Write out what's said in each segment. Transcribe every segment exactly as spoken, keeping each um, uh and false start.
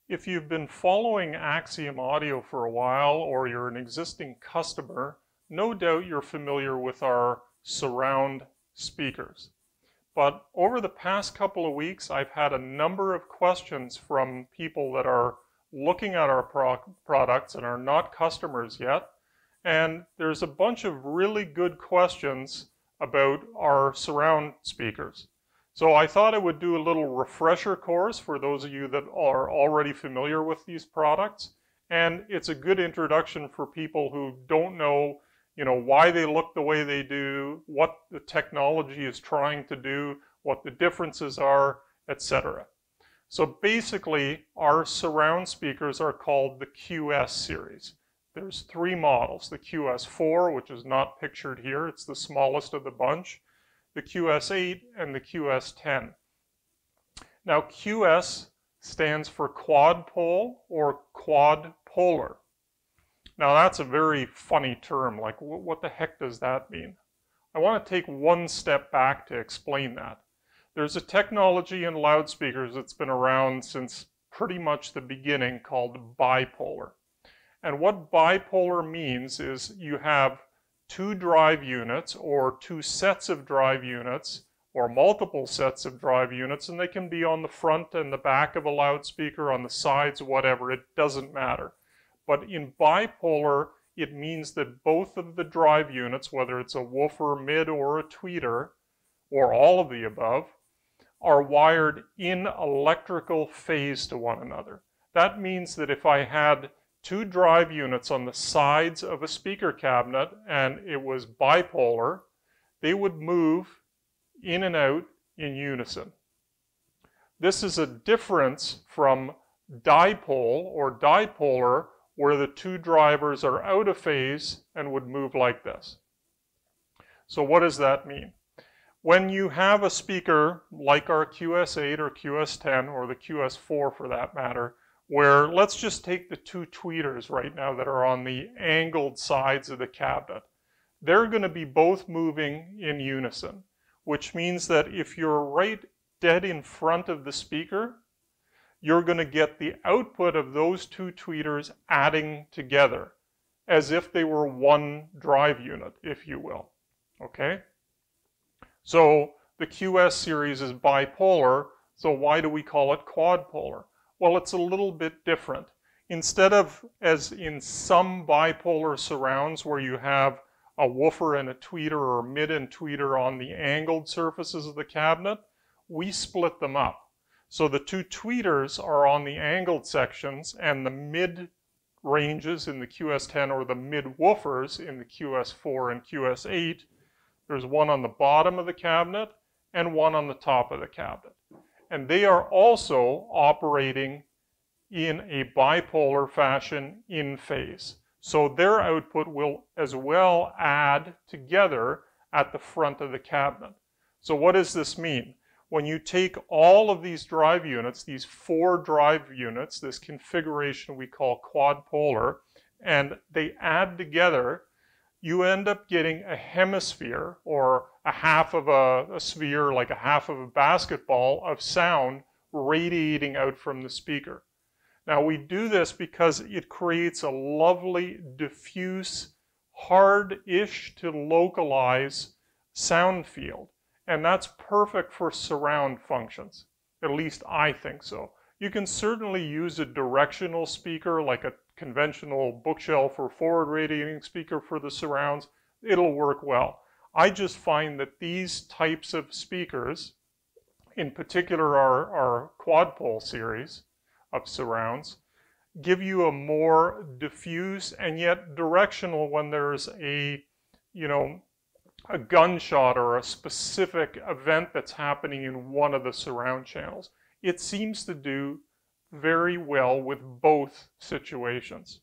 If you've been following Axiom Audio for a while, or you're an existing customer, no doubt you're familiar with our surround speakers. But over the past couple of weeks, I've had a number of questions from people that are looking at our pro products and are not customers yet. And there's a bunch of really good questions about our surround speakers. So I thought I would do a little refresher course for those of you that are already familiar with these products. And it's a good introduction for people who don't know, you know, why they look the way they do, what the technology is trying to do, what the differences are, et cetera. So basically, our surround speakers are called the Q S series. There's three models, the Q S four, which is not pictured here, it's the smallest of the bunch, the Q S eight, and the Q S ten. Now, Q S stands for quadpole or quadpolar. Now, that's a very funny term. Like, what the heck does that mean? I want to take one step back to explain that. There's a technology in loudspeakers that's been around since pretty much the beginning called bipolar. And what bipolar means is you have two drive units or two sets of drive units or multiple sets of drive units, and they can be on the front and the back of a loudspeaker, on the sides, whatever, it doesn't matter. But in bipolar, it means that both of the drive units, whether it's a woofer, mid, or a tweeter, or all of the above, are wired in electrical phase to one another. That means that if I had two drive units on the sides of a speaker cabinet and it was bipolar, they would move in and out in unison. This is a difference from dipole or dipolar, where the two drivers are out of phase and would move like this. So what does that mean? When you have a speaker like our Q S eight or Q S ten or the Q S four for that matter, where let's just take the two tweeters right now that are on the angled sides of the cabinet. They're going to be both moving in unison, which means that if you're right dead in front of the speaker, you're going to get the output of those two tweeters adding together as if they were one drive unit, if you will. Okay? So the Q S series is bipolar, so why do we call it quadpolar? Well, it's a little bit different. Instead of, as in some bipolar surrounds where you have a woofer and a tweeter or mid and tweeter on the angled surfaces of the cabinet, we split them up. So the two tweeters are on the angled sections and the mid ranges in the Q S ten or the mid woofers in the Q S four and Q S eight, there's one on the bottom of the cabinet and one on the top of the cabinet. And they are also operating in a bipolar fashion in phase. So their output will as well add together at the front of the cabinet. So what does this mean? When you take all of these drive units, these four drive units, this configuration we call quadpolar, and they add together, you end up getting a hemisphere or a half of a, a sphere, like a half of a basketball of sound radiating out from the speaker. Now we do this because it creates a lovely, diffuse, hard-ish to localize sound field. And that's perfect for surround functions. At least I think so. You can certainly use a directional speaker like a conventional bookshelf or forward radiating speaker for the surrounds. It'll work well. I just find that these types of speakers, in particular our, our quadpole series of surrounds, give you a more diffuse and yet directional when there's a, you know, a gunshot or a specific event that's happening in one of the surround channels. It seems to do very well with both situations.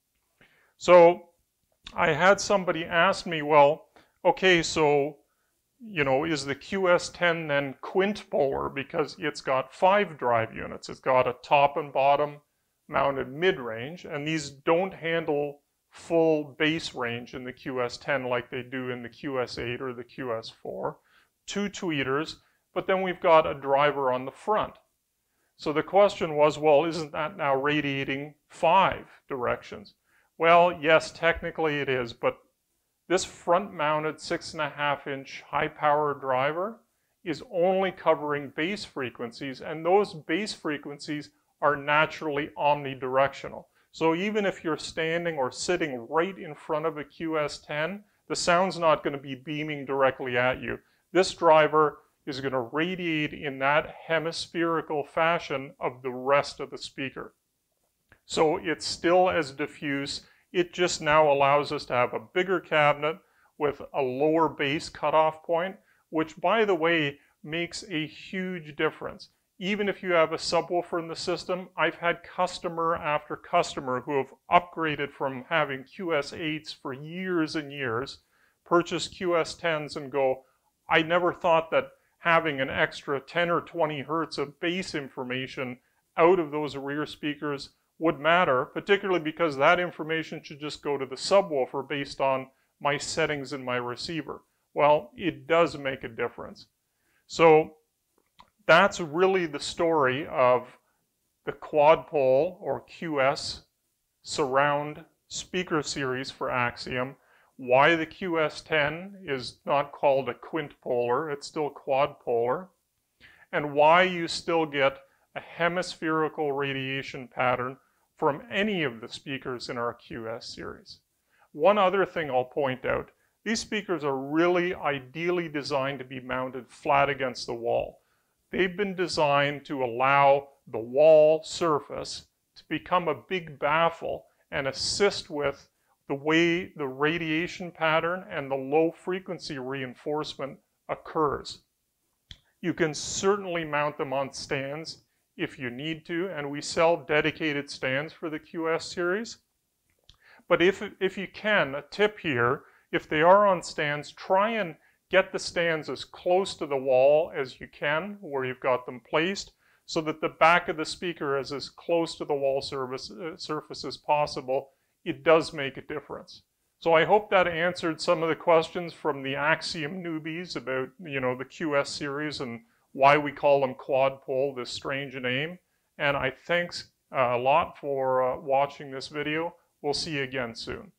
So I had somebody ask me, well, okay, so, you know, is the Q S ten then quintpolar because it's got five drive units? It's got a top and bottom mounted mid-range, and these don't handle full bass range in the Q S ten like they do in the Q S eight or the Q S four. Two tweeters, but then we've got a driver on the front. So the question was, well, isn't that now radiating five directions? Well, yes, technically it is, but this front-mounted six and a half inch high-power driver is only covering bass frequencies, and those bass frequencies are naturally omnidirectional. So even if you're standing or sitting right in front of a Q S ten, the sound's not going to be beaming directly at you. This driver is going to radiate in that hemispherical fashion of the rest of the speaker. So it's still as diffuse. It just now allows us to have a bigger cabinet with a lower bass cutoff point, which, by the way, makes a huge difference. Even if you have a subwoofer in the system, I've had customer after customer who have upgraded from having Q S eights for years and years, purchase Q S tens and go, I never thought that having an extra ten or twenty hertz of bass information out of those rear speakers would matter, particularly because that information should just go to the subwoofer based on my settings in my receiver. Well, it does make a difference. So that's really the story of the Quadpole or Q S surround speaker series for Axiom. Why the Q S ten is not called a quintpolar, it's still quadpolar, and why you still get a hemispherical radiation pattern from any of the speakers in our Q S series. One other thing I'll point out, these speakers are really ideally designed to be mounted flat against the wall. They've been designed to allow the wall surface to become a big baffle and assist with the way the radiation pattern and the low frequency reinforcement occurs. You can certainly mount them on stands if you need to, and we sell dedicated stands for the Q S series. But if, if you can, a tip here, if they are on stands, try and get the stands as close to the wall as you can, where you've got them placed, so that the back of the speaker is as close to the wall surface, uh, surface as possible. It does make a difference. So I hope that answered some of the questions from the Axiom newbies about, you know, the Q S series and why we call them Quadpole, this strange name. And I thanks uh, a lot for uh, watching this video. We'll see you again soon.